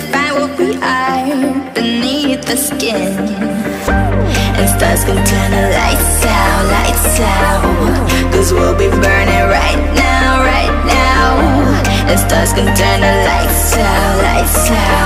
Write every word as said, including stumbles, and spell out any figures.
find what we are beneath the skin. And stars can turn the lights out, lights out. Cause we'll be burning right now, right now. And stars can turn the lights out, lights out.